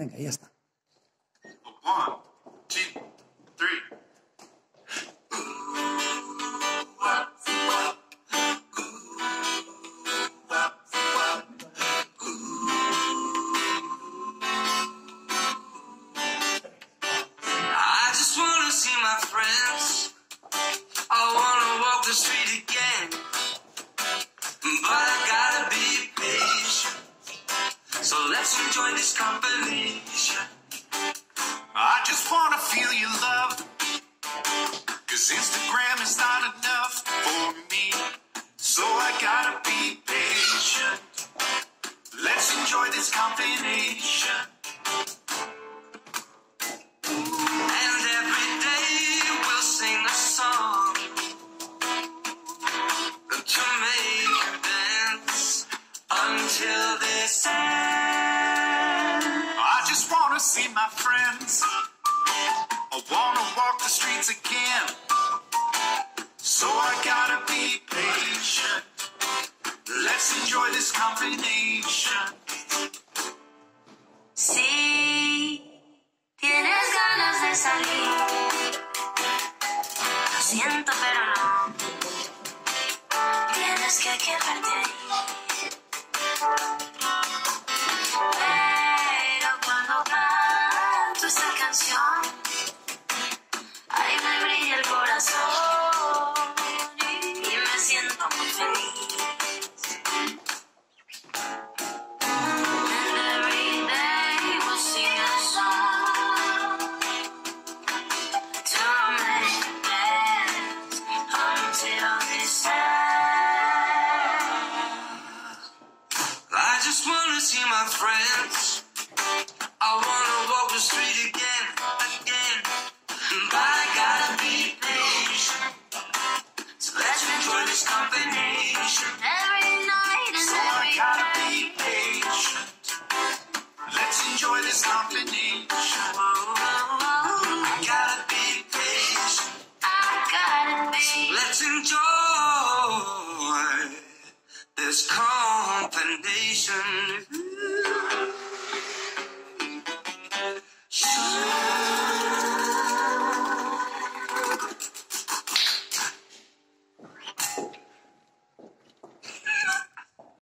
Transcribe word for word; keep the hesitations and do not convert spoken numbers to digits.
Venga, ya está. One, two, three. I just wanna see my friends. I wanna walk the street again, but I gotta be patient. So let's enjoy this combination. I just wanna feel your love, 'cause Instagram is not enough for me. So I gotta be patient. Let's enjoy this combination. And every day we'll sing a song to make you dance until this ends. I just wanna see my friends. I wanna walk the streets again. So I gotta be patient. Let's enjoy this combination. Si tienes ganas de salir, lo siento pero no, tienes que quedarte ahí.